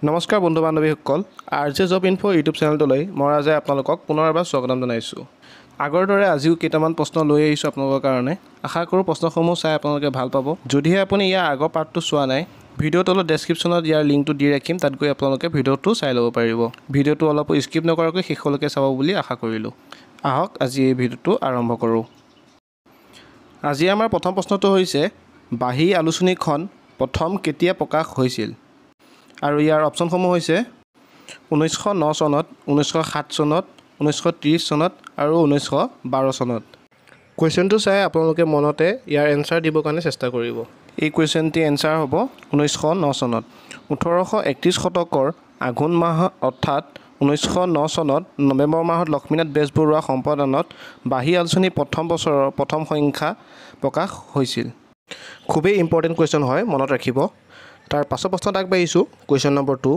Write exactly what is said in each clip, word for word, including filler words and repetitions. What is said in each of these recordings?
নমস্কাৰ বন্ধু বান্ধৱীসকল আৰজে জব ইনফো ইউটিউব চেনেলটোলৈ মই আজি আপোনালোকক পুনৰ এবাৰ স্বাগতম জনাইছোঁ। আগৰ দৰে আজিও কেইটামান প্ৰশ্ন লৈ আহিছোঁ আপোনালোকৰ কাৰণে। আশা কৰোঁ প্ৰশ্নসমূহ চাই আপোনালোকে ভাল পাব। যদিহে আপুনি ইয়াৰ আগৰ পাৰ্টটো চোৱা নাই, ভিডিঅ'ৰ তলত ডেছক্ৰিপশ্যনত ইয়াৰ লিংকটো দি ৰাখিম, তাত গৈ আপোনালোকে ভিডিঅ'টো চাই ল'ব পাৰিব। ভিডিঅ'টো অলপ স্কিপ নকৰাকৈ শেষলৈকে চাব বুলি আশা কৰিলোঁ। আহক আজি এই ভিডিঅ'টো আৰম্ভ কৰোঁ। আজি আমাৰ প্ৰথম প্ৰশ্নটো হৈছে বাহী আলোচনীখন প্ৰথম কেতিয়া প্ৰকাশ হৈছিল? আৰু ইয়াৰ অপশ্যনসমূহ হৈছে ঊনৈছশ ন চনত, ঊনৈছশ সাত চনত, ঊনৈছশ ত্ৰিছ চনত আৰু ঊনৈছশ বাৰ চনত। কুৱেশ্যনটো চাই আপোনালোকে মনতে ইয়াৰ এনচাৰ দিবৰ কাৰণে চেষ্টা কৰিব। এই কুৱেশ্যনটি এনচাৰ হ'ব ঊনৈছশ ন চনত। ওঠৰশ একত্ৰিছ শতকৰ আঘোণ মাহ অৰ্থাৎ ঊনৈছশ ন চনত নৱেম্বৰ মাহত লক্ষ্মীনাথ বেজবৰুৱা সম্পাদনত বাহী আলোচনী প্ৰথম বছৰৰ প্ৰথম সংখ্যা প্ৰকাশ হৈছিল। খুবেই ইম্পৰ্টেণ্ট কুৱেশ্যন হয়, মনত ৰাখিব। তাৰ পাছৰ প্ৰশ্নত আগবাঢ়িছোঁ। কুৱেশ্যন নম্বৰ টু,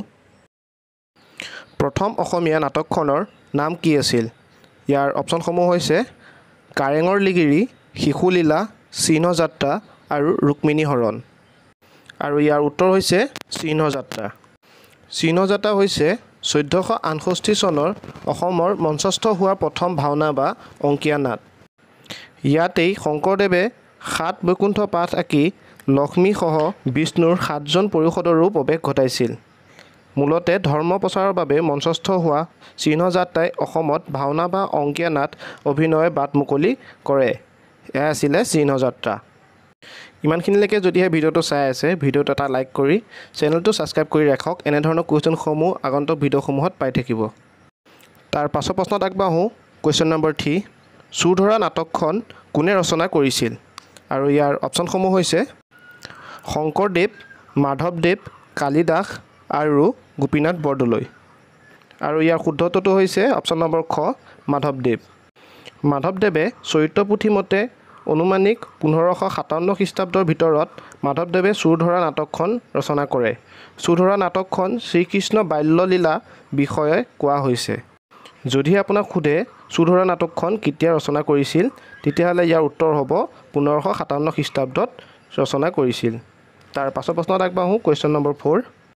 প্ৰথম অসমীয়া নাটকখনৰ নাম কি আছিল? ইয়াৰ অপশ্যনসমূহ হৈছে কাৰেঙৰ লিগিৰি, শিশুলীলা, চিহ্নযাত্ৰা আৰু ৰুক্মিণী হৰণ। আৰু ইয়াৰ উত্তৰ হৈছে চিহ্নযাত্ৰা। চিহ্নযাত্ৰা হৈছে চৈধ্যশ আঠষষ্ঠি চনৰ অসমৰ মঞ্চস্থ হোৱা প্ৰথম ভাওনা বা অংকীয়া নাট। ইয়াতেই শংকৰদেৱে সাত বৈকুণ্ঠ পাঠ আঁকি লক্ষ্মীসহ বিষ্ণুৰ সাতজন পৰিষদৰো প্ৰৱেশ ঘটাইছিল। মূলতে ধৰ্ম প্ৰচাৰৰ বাবে মঞ্চস্থ হোৱা চিহ্নযাত্ৰাই অসমত ভাওনা বা অংকীয়া নাট অভিনয়ৰ বাট মুকলি কৰে। এয়া আছিলে চিহ্নযাত্ৰা। ইমানখিনিলৈকে যদিহে ভিডিঅ'টো চাই আছে, ভিডিঅ'টো এটা লাইক কৰি চেনেলটো ছাবস্ক্ৰাইব কৰি ৰাখক। এনেধৰণৰ কুৱেশ্যনসমূহ আগন্তুক ভিডিঅ'সমূহত পাই থাকিব। তাৰ পাছৰ প্ৰশ্নত আগবাঢ়োঁ। কুৱেশ্যন নম্বৰ থ্ৰী, চুৰ ধৰা নাটকখন কোনে ৰচনা কৰিছিল? আৰু ইয়াৰ অপশ্যনসমূহ হৈছে শংকৰদেৱ, মাধৱদেৱ, কালিদাস আৰু গোপীনাথ বৰদলৈ। আৰু ইয়াৰ শুদ্ধটোতো হৈছে অপশ্যন নম্বৰ খ, মাধৱদেৱ। মাধৱদেৱে চৰিত্ৰ পুথি মতে অনুমানিক পোন্ধৰশ সাতাৱন্ন খ্ৰীষ্টাব্দৰ ভিতৰত মাধৱদেৱে চুৰ ধৰা নাটকখন ৰচনা কৰে। চুৰ ধৰা নাটকখন শ্ৰীকৃষ্ণ বাল্যলীলা বিষয়ে কোৱা হৈছে। যদি আপোনাক সোধে চুৰ ধৰা নাটকখন কেতিয়া ৰচনা কৰিছিল, তেতিয়াহ'লে ইয়াৰ উত্তৰ হ'ব পোন্ধৰশ সাতাৱন্ন খ্ৰীষ্টাব্দত ৰচনা কৰিছিল। তাৰ পাছৰ প্ৰশ্নত আগবাঢ়োঁ। Question number four,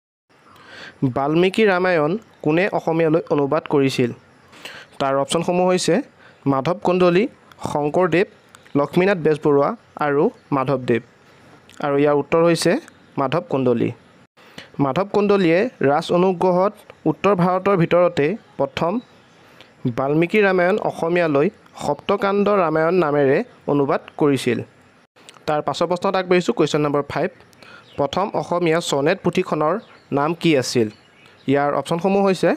Valmiki Ramayan কোনে অসমীয়ালৈ অনুবাদ কৰিছিল? তাৰ অপশ্যনসমূহ হৈছে মাধৱ কন্দলী, শংকৰদেৱ, লক্ষ্মীনাথ বেজবৰুৱা আৰু মাধৱদেৱ। আৰু ইয়াৰ উত্তৰ হৈছে মাধৱ কন্দলী। মাধৱ কন্দলীয়ে ৰাজ অনুগ্ৰহত উত্তৰ ভাৰতৰ ভিতৰতে প্ৰথম বাল্মীকি ৰামায়ণ অসমীয়ালৈ সপ্তকাণ্ড ৰামায়ণ নামেৰে অনুবাদ কৰিছিল। তাৰ পাছৰ প্ৰশ্নত আগবাঢ়িছোঁ। কুৱেশ্যন নম্বৰ ফাইভ, প্ৰথম অসমীয়া ছনেট পুথিখনৰ নাম কি আছিল? ইয়াৰ অপশ্যনসমূহ হৈছে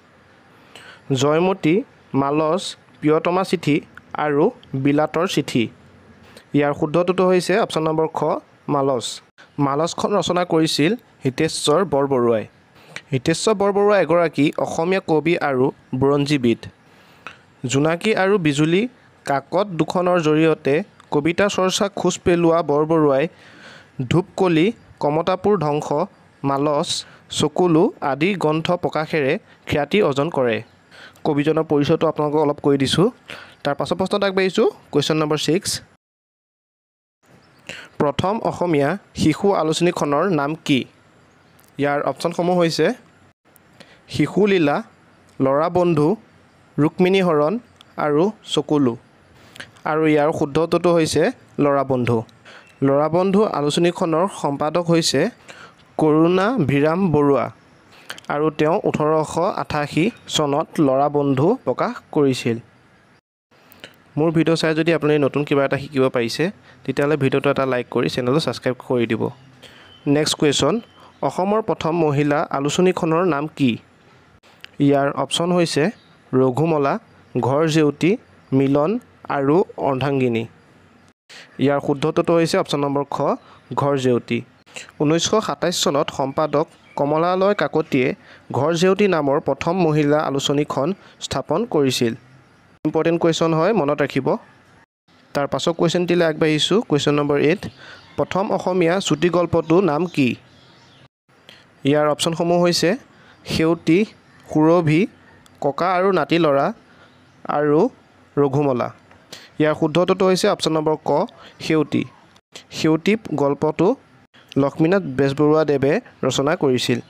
জয়মতী, মালচ, প্ৰিয়তমা চিঠি আৰু বিলাতৰ চিঠি। ইয়াৰ শুদ্ধটোতো হৈছে অপশ্যন নম্বৰ খ, মালচ। মালচখন ৰচনা কৰিছিল হিতেশ্বৰ বৰবৰুৱাই। হিতেশ্বৰ বৰবৰুৱা এগৰাকী অসমীয়া কবি আৰু বুৰঞ্জীবিদ। জোনাকী আৰু বিজুলী কাকত দুখনৰ জৰিয়তে কবিতা চৰ্চা খোজ পেলোৱা বৰবৰুৱাই ধূপকলি, কমতাপুৰ ধ্বংস, মালচ, চকুলো আদি গ্ৰন্থ প্ৰকাশেৰে খ্যাতি অৰ্জন কৰে। কবিজনৰ পৰিচয়টো আপোনালোকক অলপ কৈ দিছোঁ। তাৰ পাছৰ প্ৰশ্নত আগবাঢ়িছোঁ। কুৱেশ্যন নম্বৰ ছিক্স, প্ৰথম অসমীয়া শিশু আলোচনীখনৰ নাম কি? ইয়াৰ অপশ্যনসমূহ হৈছে শিশুলীলা, ল'ৰা বন্ধু, ৰুক্মিণী হৰণ আৰু চকুলো। আৰু ইয়াৰ শুদ্ধটোতো হৈছে ল'ৰা বন্ধু। ল'ৰা বন্ধু আলোচনীখনৰ সম্পাদক হৈছে কৰুণাভিৰাম বৰুৱা আৰু তেওঁ ওঠৰশ আঠাশী চনত ল'ৰা বন্ধু প্ৰকাশ কৰিছিল। মোৰ ভিডিঅ' চাই যদি আপুনি নতুন কিবা এটা শিকিব পাৰিছে, তেতিয়াহ'লে ভিডিঅ'টো এটা লাইক কৰি চেনেলটো ছাবস্ক্ৰাইব কৰি দিব। নেক্সট কুৱেশ্যন, অসমৰ প্ৰথম মহিলা আলোচনীখনৰ নাম কি? ইয়াৰ অপশ্যন হৈছে ৰঘুমলা, ঘৰ জেউতী, মিলন আৰু অৰ্ধাংগিনী। ইয়াৰ শুদ্ধটোতো হৈছে অপশ্যন নম্বৰ খ, ঘৰ জেউতী। ঊনৈছশ সাতাইছ চনত সম্পাদক কমলালয় কাকতিয়ে ঘৰ জেউতী নামৰ প্ৰথম মহিলা আলোচনীখন স্থাপন কৰিছিল। ইম্পৰ্টেণ্ট কুৱেশ্যন হয়, মনত ৰাখিব। তাৰ পাছৰ কুৱেশ্যনটিলৈ আগবাঢ়িছোঁ। কুৱেশ্যন নম্বৰ এইট, প্ৰথম অসমীয়া চুটি গল্পটোৰ নাম কি? ইয়াৰ অপশ্যনসমূহ হৈছে সেউতী, সুৰভি, ককা আৰু নাতি ল'ৰা আৰু ৰঘুমলা। ইয়াৰ শুদ্ধটোতো হৈছে অপশ্যন নম্বৰ ক, সেউতী। সেউতী গল্পটো লক্ষ্মীনাথ বেজবৰুৱাদেৱে ৰচনা কৰিছিল।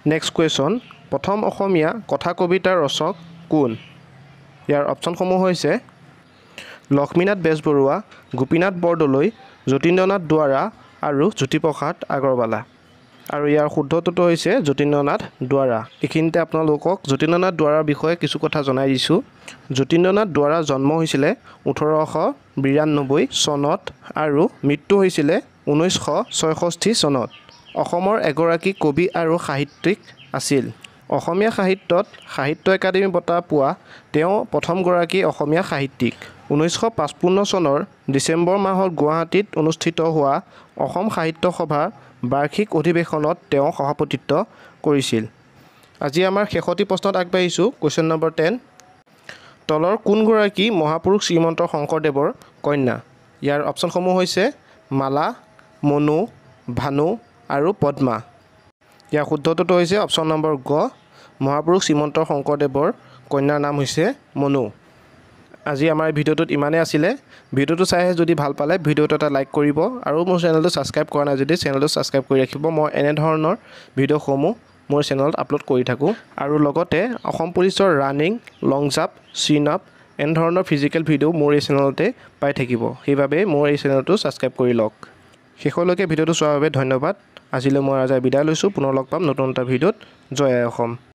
নেক্সট কুৱেশ্যন প্ৰথম অসমীয়া কথা কবিতাৰ ৰচক কোন ইয়াৰ অপশ্যনসমূহ হৈছে লক্ষ্মীনাথ বেজবৰুৱা গোপীনাথ বৰদলৈ যতীন্দ্ৰনাথ দুৱৰা আৰু জ্যোতিপ্ৰসাদ আগৰৱালা আৰু ইয়াৰ শুদ্ধটোতো হৈছে যতীন্দ্ৰনাথ দুৱৰা এইখিনিতে আপোনালোকক যতীন্দ্ৰনাথ দুৱৰাৰ বিষয়ে কিছু কথা জনাই দিছোঁ যতীন্দ্ৰনাথ দুৱৰাৰ জন্ম হৈছিলে ওঠৰশ বিৰান্নব্বৈ চনত আৰু মৃত্যু হৈছিলে ঊনৈছশ ছয়ষষ্ঠি চনত অসমৰ এগৰাকী কবি আৰু সাহিত্যিক আছিল অসমীয়া সাহিত্যত সাহিত্য একাডেমী বঁটা পোৱা তেওঁ প্ৰথমগৰাকী অসমীয়া সাহিত্যিক ঊনৈছশ পঁচপন্ন চনৰ ডিচেম্বৰ মাহত গুৱাহাটীত অনুষ্ঠিত হোৱা অসম সাহিত্য সভাৰ বাৰ্ষিক অধিৱেশনত তেওঁ সভাপতিত্ব কৰিছিল আজি আমাৰ শেষতি প্ৰশ্নত আগবাঢ়িছোঁ কুৱেশ্যন নম্বৰ টেন তলৰ কোনগৰাকী মহাপুৰুষ শ্ৰীমন্ত শংকৰদেৱৰ কন্যা ইয়াৰ অপশ্যনসমূহ হৈছে মালা মনু ভানু আৰু পদ্মা ইয়াৰ শুদ্ধটোতো হৈছে অপশ্যন নম্বৰ গ মহাপুৰুষ শ্ৰীমন্ত শংকৰদেৱৰ কন্যাৰ নাম হৈছে মনু আজি আমাৰ এই ভিডিঅ'টোত ইমানেই আছিলে ভিডিঅ'টো চাই যদি ভাল পালে ভিডিঅ'টো এটা লাইক কৰিব আৰু মোৰ চেনেলটো ছাবস্ক্ৰাইব কৰা নাই যদি চেনেলটো ছাবস্ক্ৰাইব কৰি ৰাখিব মই এনেধৰণৰ ভিডিঅ'সমূহ মোৰ চেনেলত আপলোড কৰি থাকোঁ আৰু লগতে অসম পুলিচৰ running long jump chin up এনেধৰণৰ ফিজিকেল ভিডিঅ' মোৰ এই চেনেলতে পাই থাকিব সেইবাবে মোৰ এই চেনেলটো ছাবস্ক্ৰাইব কৰি লওক শেষলৈকে ভিডিঅ'টো চোৱাৰ বাবে ধন্যবাদ আজিলৈ মই ৰাজাই বিদায় লৈছোঁ পুনৰ লগ পাম নতুন এটা ভিডিঅ'ত জয় আই অসম